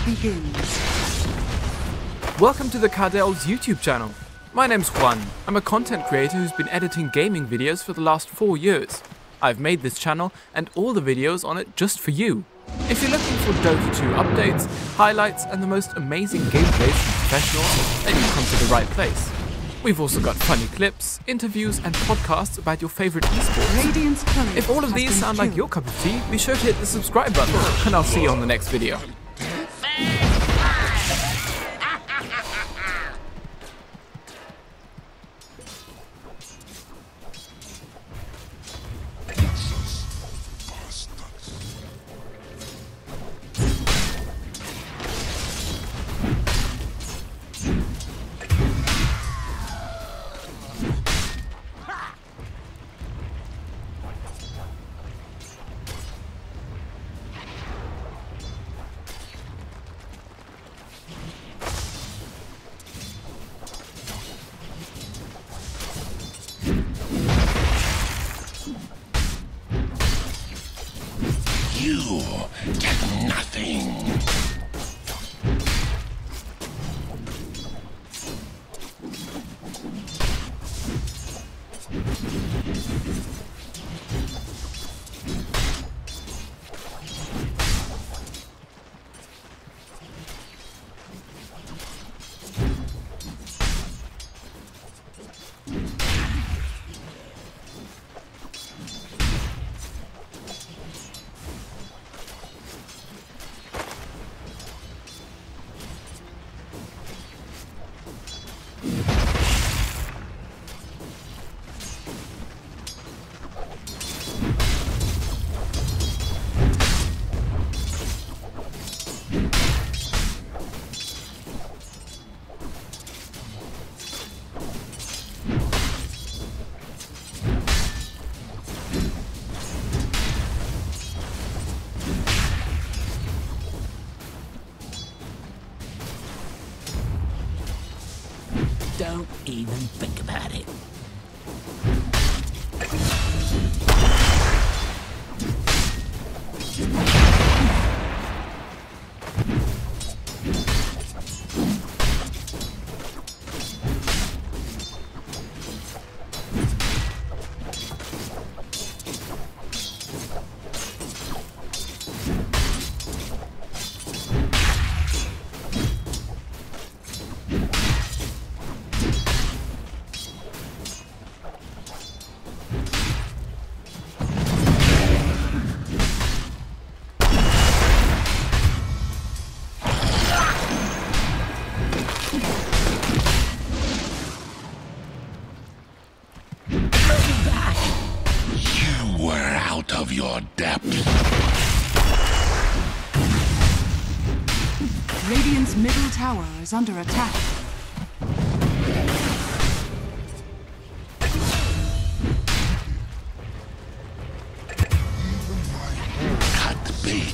begins. Welcome to the Cardell's YouTube channel. My name's Juan. I'm a content creator who's been editing gaming videos for the last 4 years. I've made this channel and all the videos on it just for you. If you're looking for Dota 2 updates, highlights and the most amazing gameplays from professionals, then you've come to the right place. We've also got funny clips, interviews and podcasts about your favorite esports. Radiant's turret If all of has these been sound like killed. your cup of tea, be sure to hit the subscribe button and I'll see you on the next video. You get nothing. Don't even think about it. You were out of your depth. Radiant's middle tower is under attack. Cut the bait.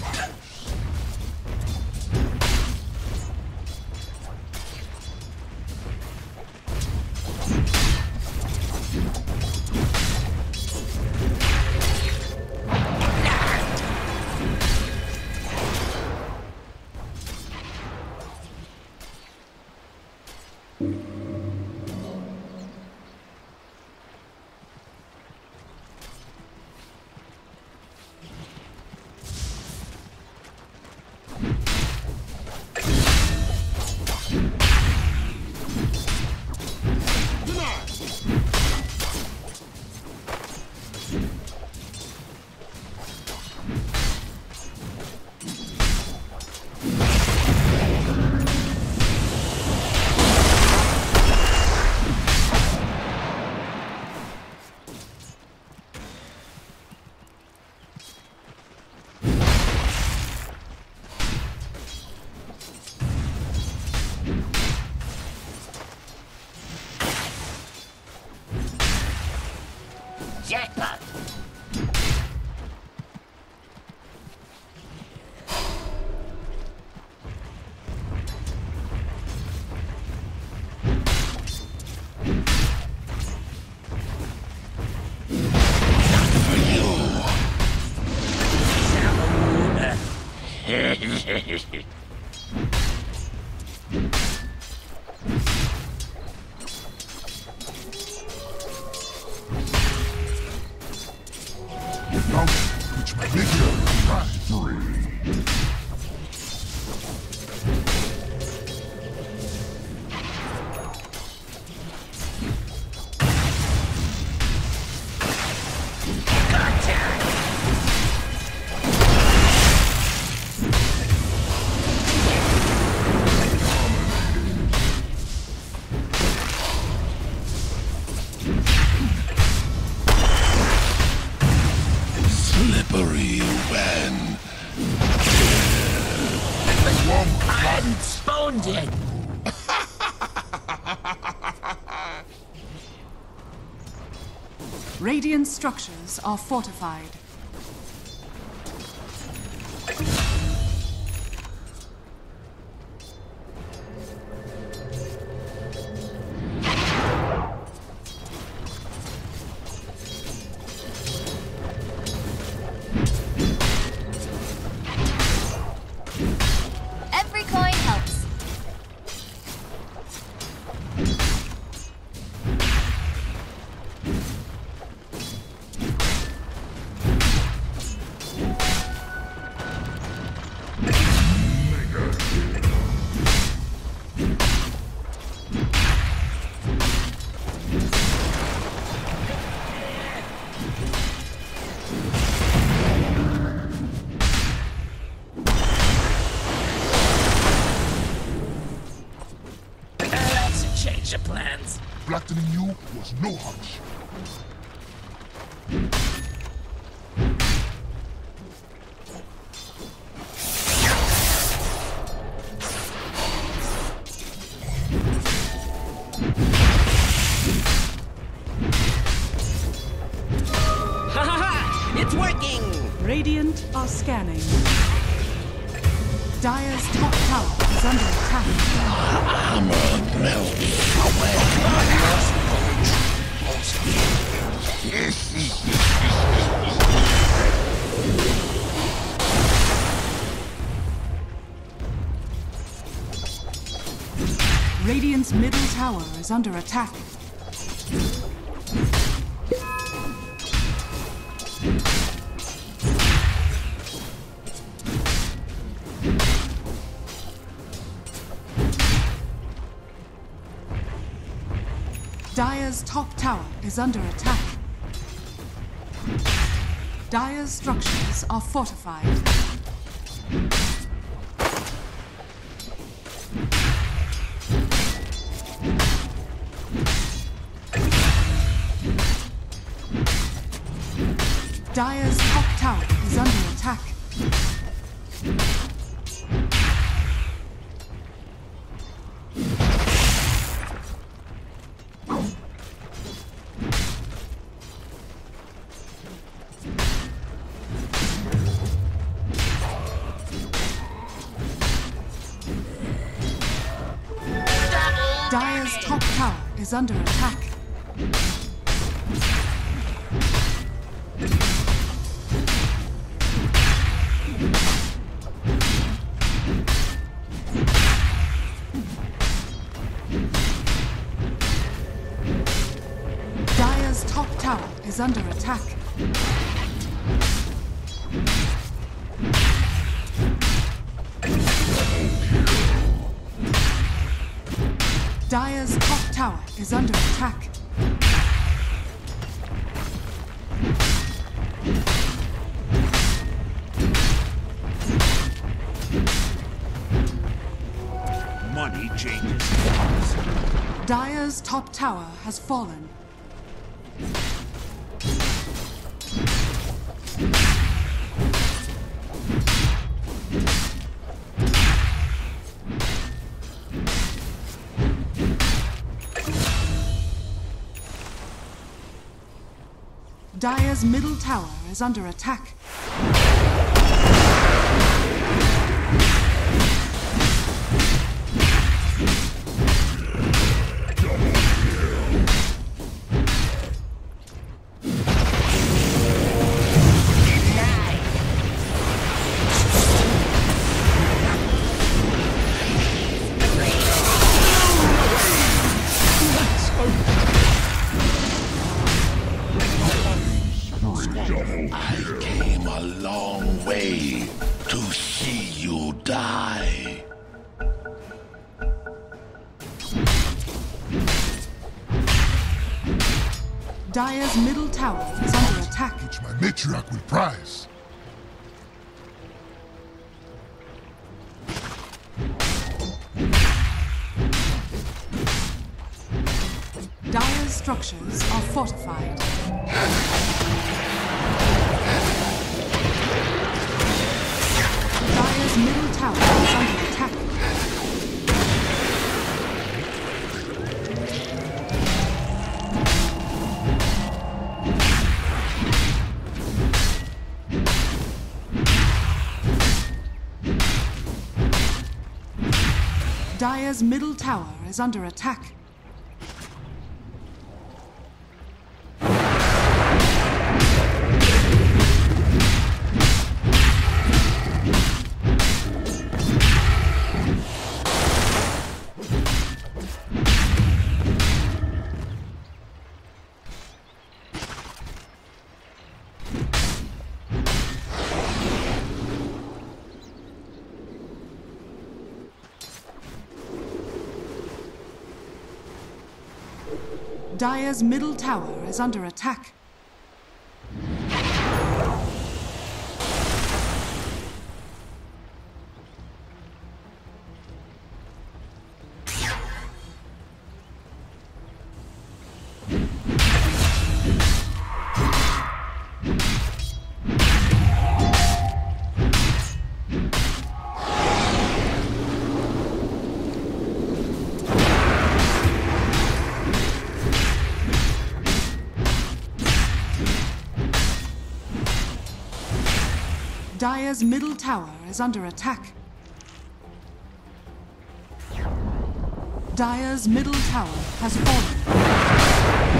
Slippery when I hadn't spawned yet. Radiant structures are fortified. Every coin helps. Let's change the plans. Flattening you was no hunch. Ha ha ha! It's working! Radiant are scanning. Dire's top tower is under attack. armor melts Radiant's middle tower is under attack. Dire's top tower is under attack. Dire's structures are fortified. Dire's top tower is under attack. Dire's top tower is under attack. Dire's top tower is under attack. Dire's top tower is under attack. Money changes hands. Dire's top tower has fallen. Dire's middle tower is under attack. die. Dire's middle tower is under attack. Which my matriarch will prize. Dire's structures are fortified. Dire's middle tower is under attack. Dire's middle tower is under attack. Dire's middle tower is under attack. Dire's middle tower is under attack. Dire's middle tower has fallen.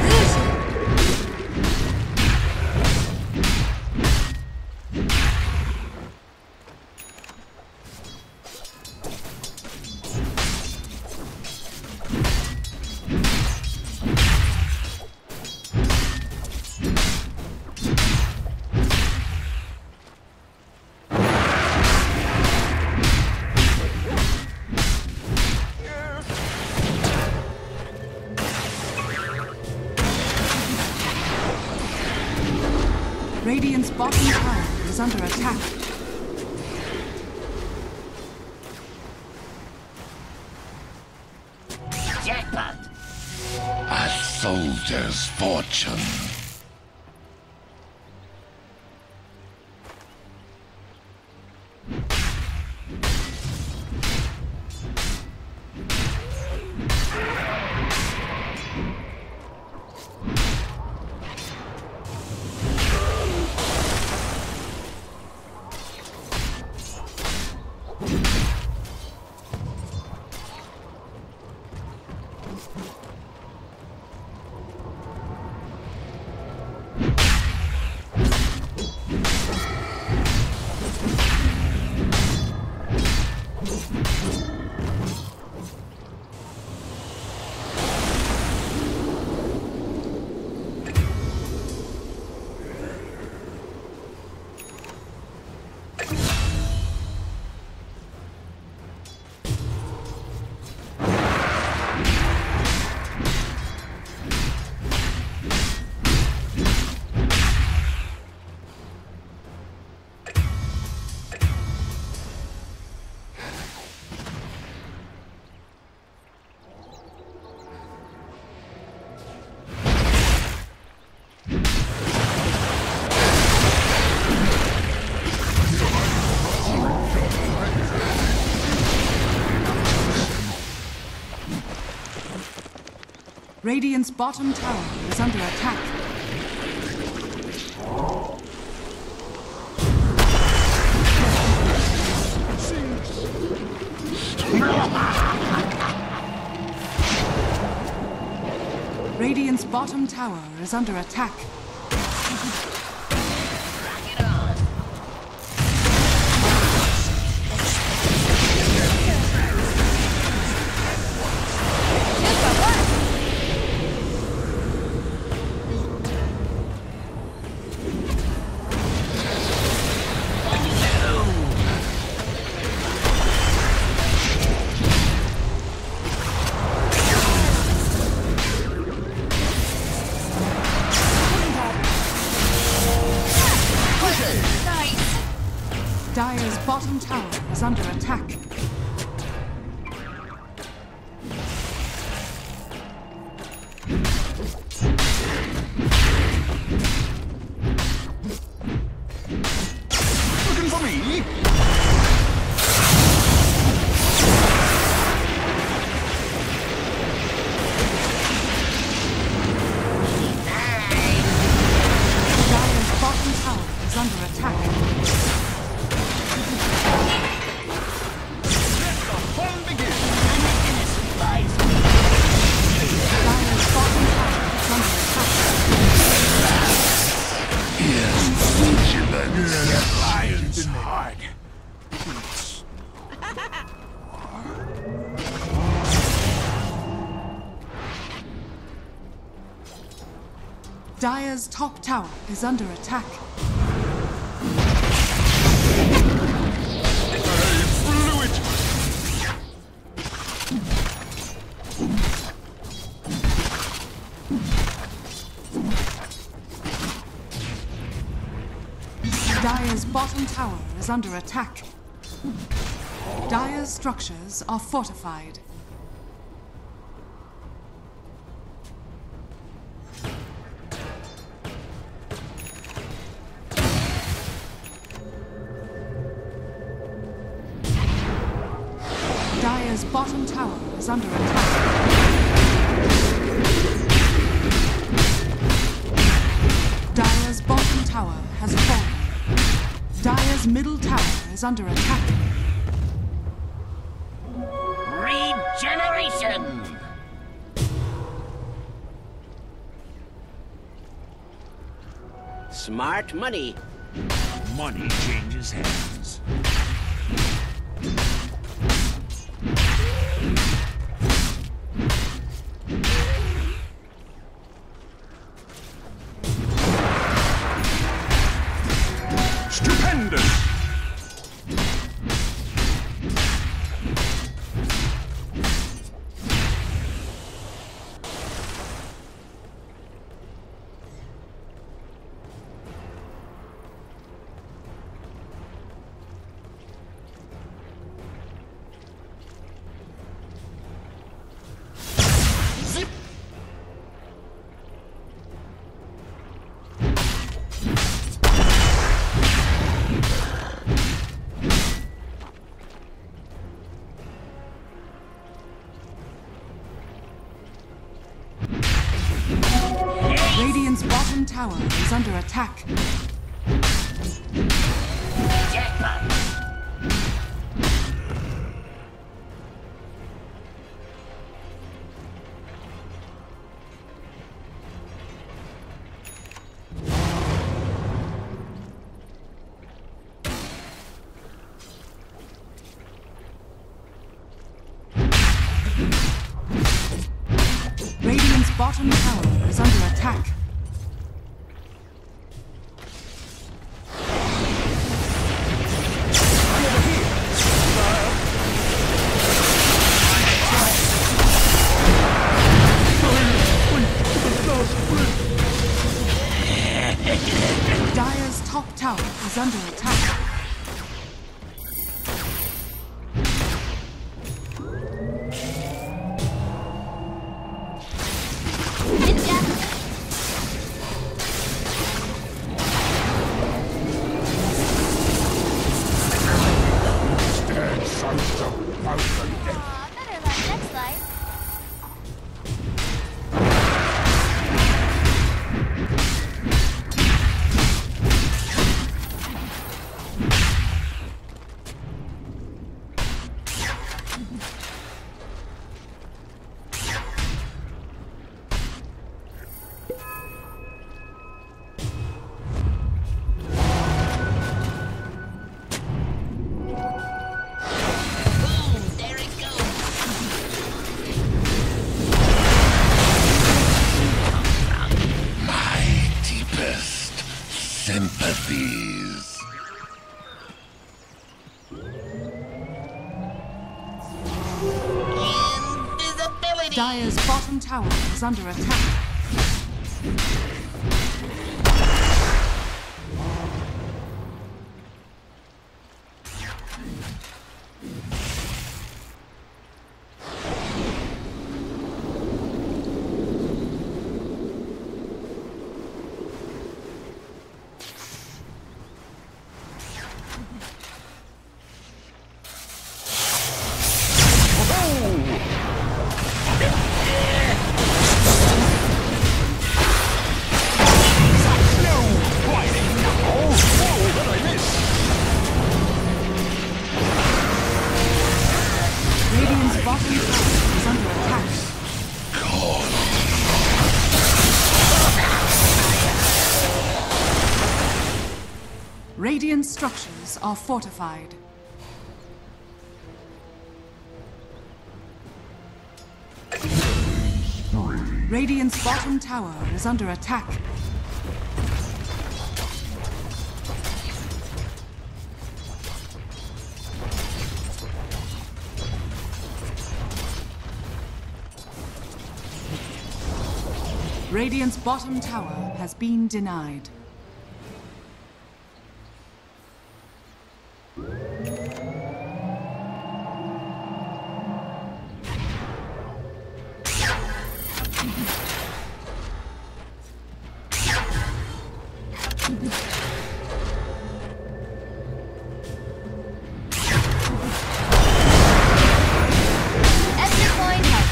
Radiant's bottom tower is under attack. Jackpot! A soldier's fortune. Radiant's bottom tower is under attack. Radiant's bottom tower is under attack. bottom tower is under attack. Looking for me? Dire's bottom tower is under attack. Let the fun begin. Dire's bottom tower is under attack. Lion's heart. Dire's top tower is under attack. Blew it. Dire's bottom tower is under attack. Dire's structures are fortified. Dire's bottom tower is under attack. Dire's bottom tower has fallen. Dire's middle tower is under attack. Regeneration! Smart money. Money changes hands. Stupendous! Radiant's bottom tower is under attack. Jackpot! Radiant's bottom tower is under attack. Dire's top tower is under attack. Stand south of mountain. Aw, better luck next life. Boom! There it goes! My deepest sympathies. Invisibility! Dire's bottom tower is under attack. Radiant's bottom tower is under attack. Radiant structures are fortified. Radiant's bottom tower is under attack. Radiant's bottom tower has been denied. Extra coin help.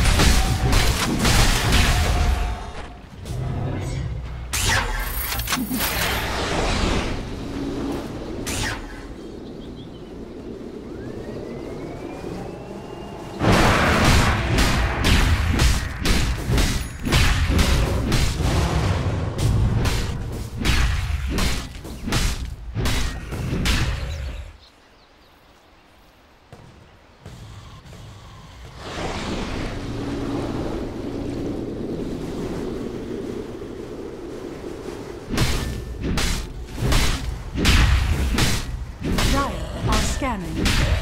Scanning.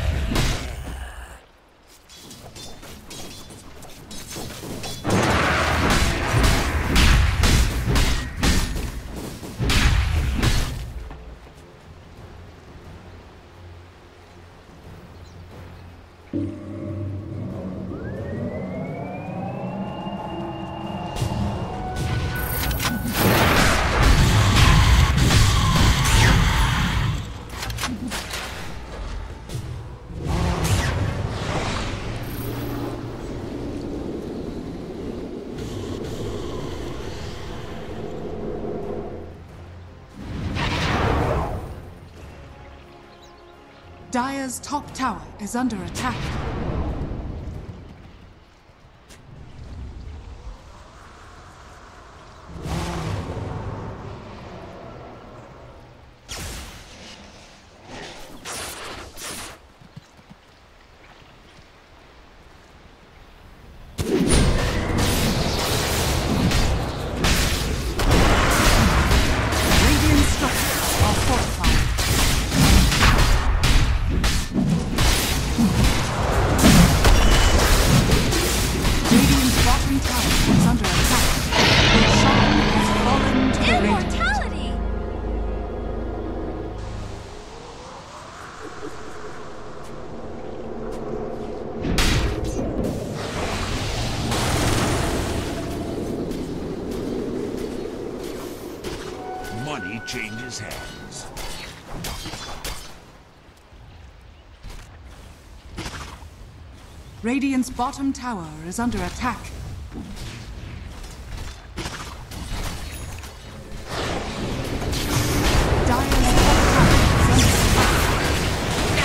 Dire's top tower is under attack. Radiant structures are fortified. Radiant's bottom tower is under attack. Roshan has fallen to the Radiant. Immortality! Money changes hands. Radiant's bottom tower is under attack. Dire's top tower is under attack.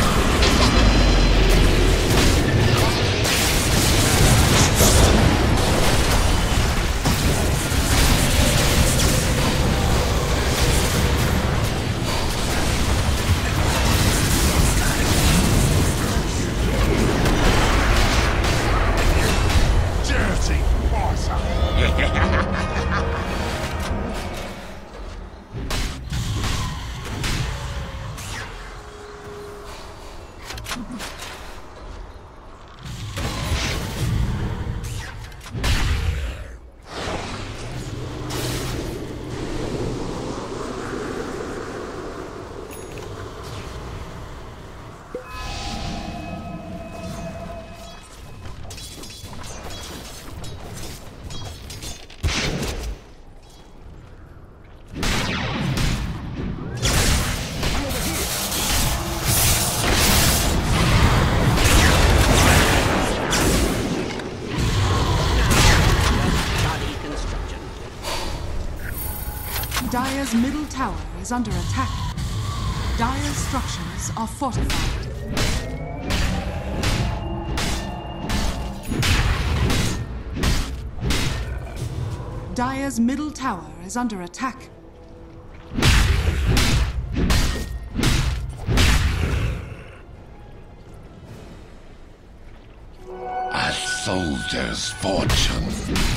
Dirty awesome. Dire's middle tower is under attack. Dire's structures are fortified. Dire's middle tower is under attack. A soldier's fortune.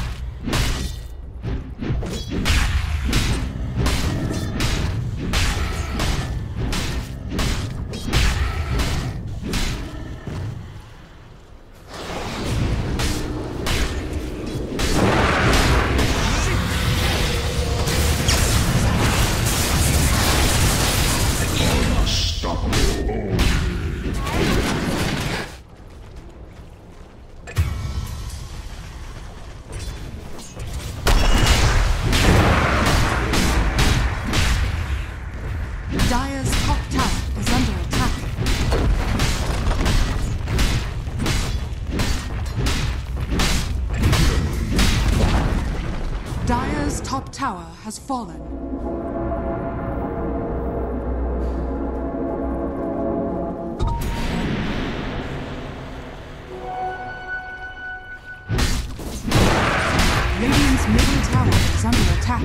Dire's top tower is under attack. Dire's top tower has fallen. Radiant's middle tower is under attack.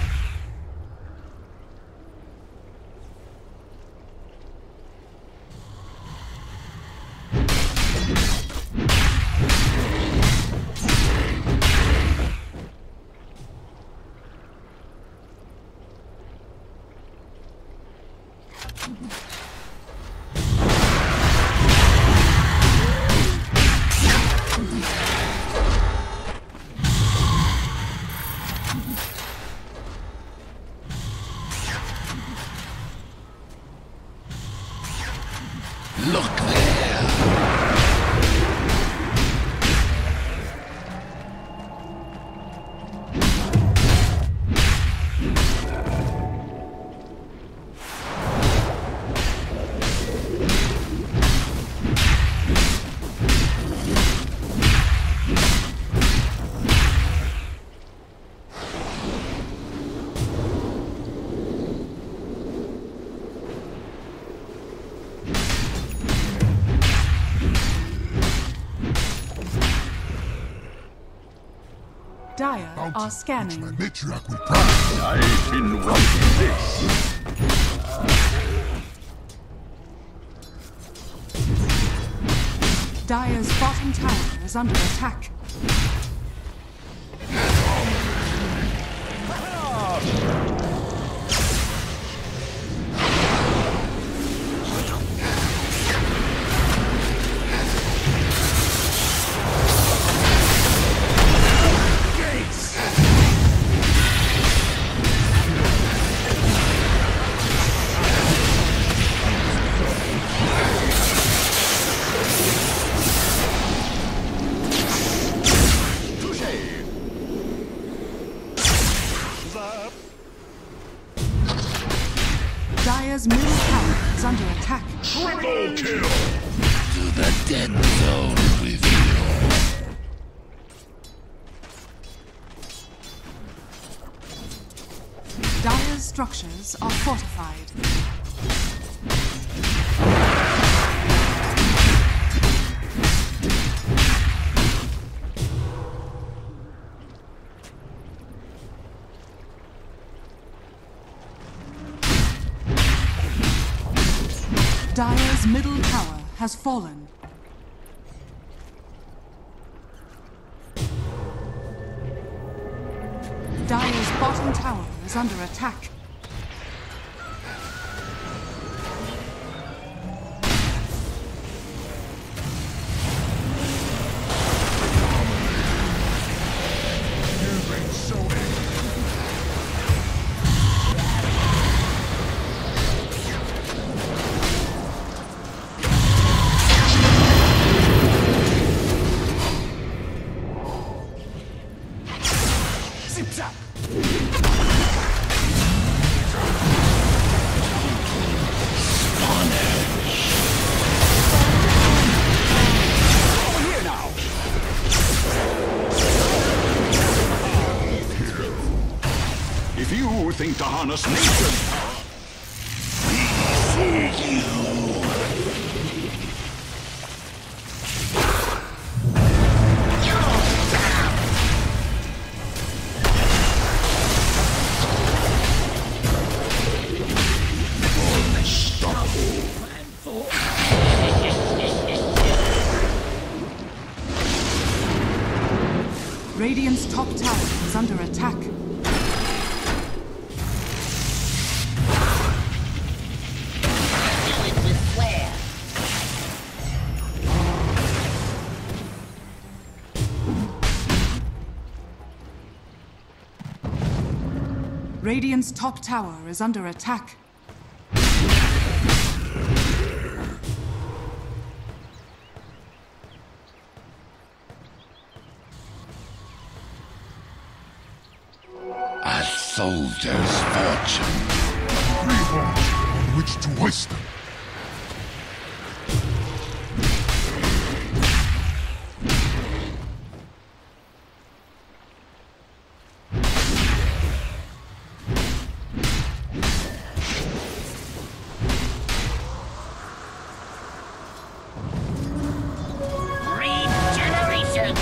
Look there. Dire are scanning. Matriarch will pride. I've been wanting this. Dire's bottom tower is under attack. Dire's middle tower is under attack. Triple kill. To the dead zone with you. Dire's structures are fortified. Dire's middle tower has fallen. Dire's bottom tower is under attack. You've been so angry. Zip-zap. Over here now. If you think to harness nature's power, Radiant's top tower is under attack. Do it with flair. Radiant's top tower is under attack. A soldier's fortune. Reborn on which to waste them. Regeneration.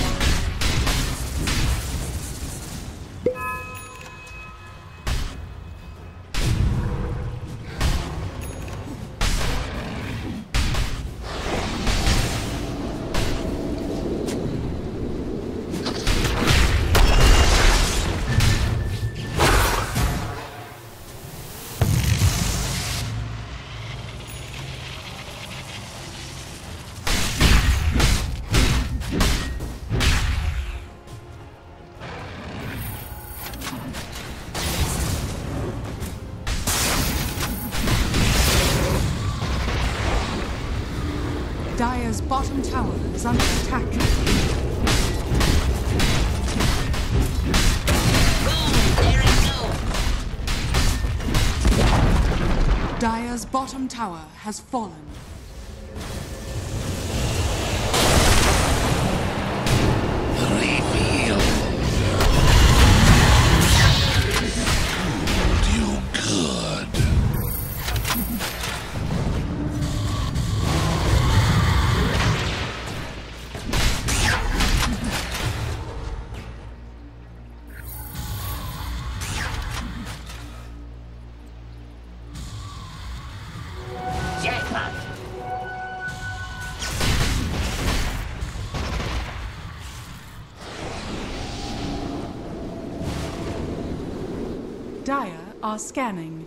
Dire's bottom tower is under attack. Boom, there it goes. Dire's bottom tower has fallen. Reveal. You good. Jackpot. Dire are scanning.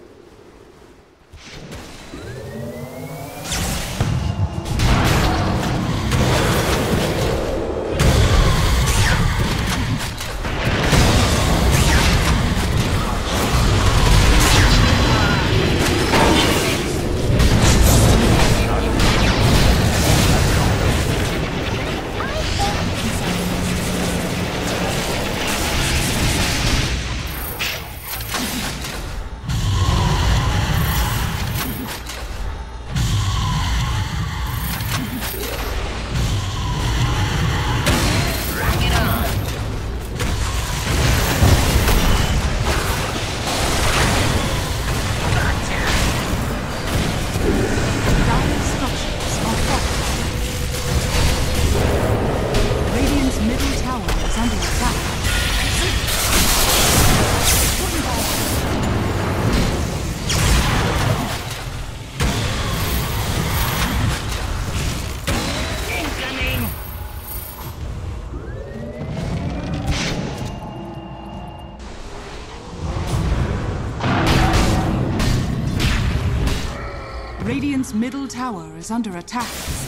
Dire's structures are fortified. Radiant's middle tower is under attack. Incoming. Radiant's middle tower is under attack.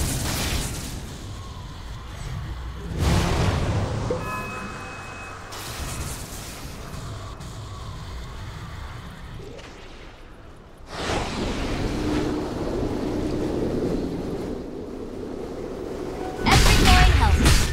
Every coin helps.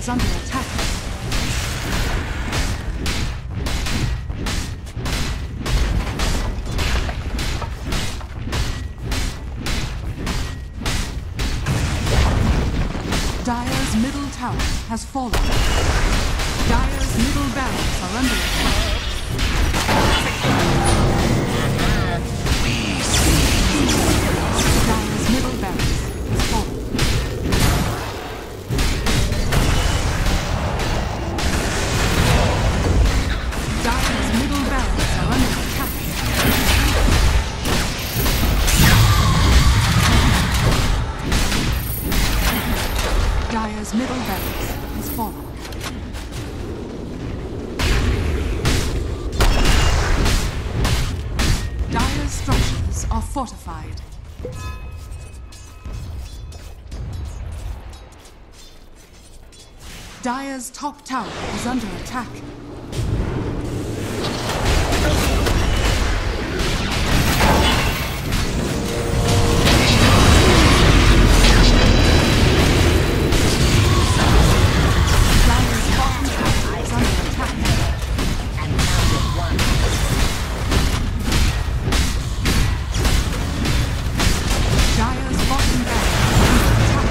is under attack. Dire's middle tower has fallen. Dire's middle barracks are under attack. Dire's middle barracks has fallen. Dire's middle barracks are under attack. Dire's middle barracks has fallen. Dire's structures are fortified. Dire's top tower is under attack. Dire's bottom tower is under attack. And counted once. Dire's bottom barracks is under attack.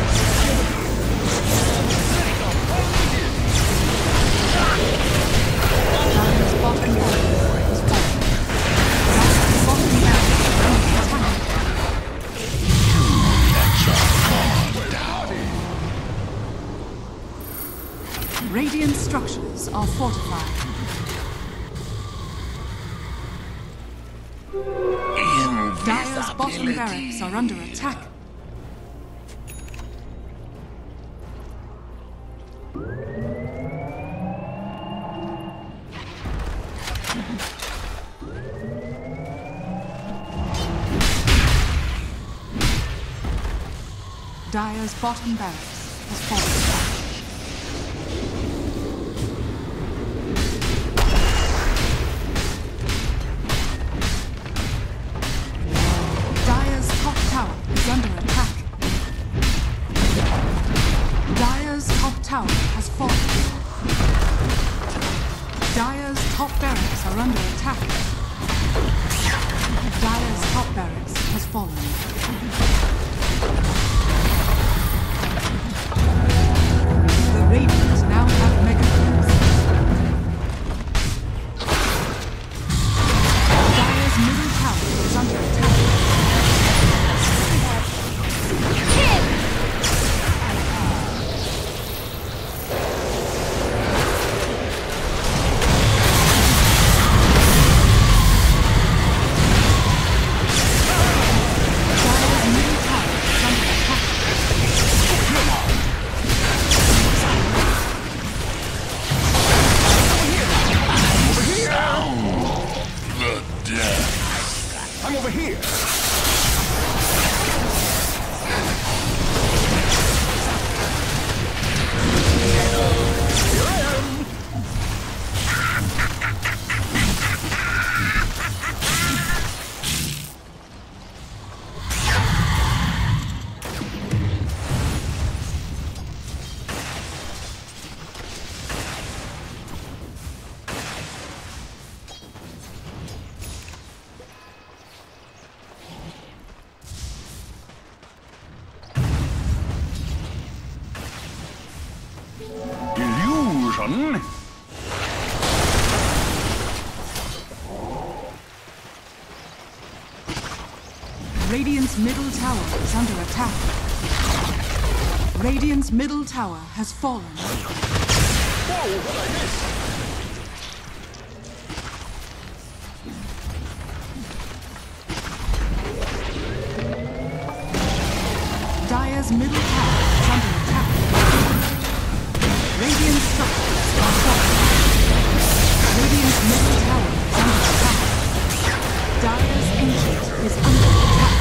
Dire's bottom barracks is falling. Dire's bottom barracks is under attack. Radiant structures are fortified. Dire's bottom barracks are under attack. Dire's bottom barracks has fallen. Dire's top tower is under attack. Dire's top tower has fallen. Dire's top barracks are under attack. Dire's top barracks has fallen. The Radiant now have mega crews. Dire's middle tower is under attack. Dire's middle tower is under attack. The death. I'm over here. Illusion? Radiant's middle tower is under attack. Radiant's middle tower has fallen. Whoa, what I missed? Dire's middle tower is under attack. Radiant structures are falling. Radiant's middle tower is under attack. Dire's ancient is under attack.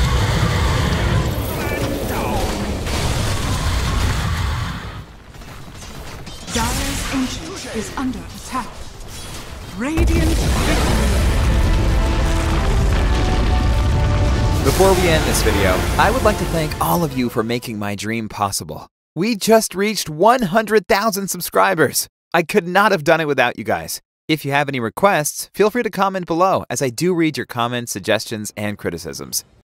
Dire's ancient is under attack. Radiant victory. Before we end this video, I would like to thank all of you for making my dream possible. We just reached 100,000 subscribers. I could not have done it without you guys. If you have any requests, feel free to comment below, as I do read your comments, suggestions, and criticisms.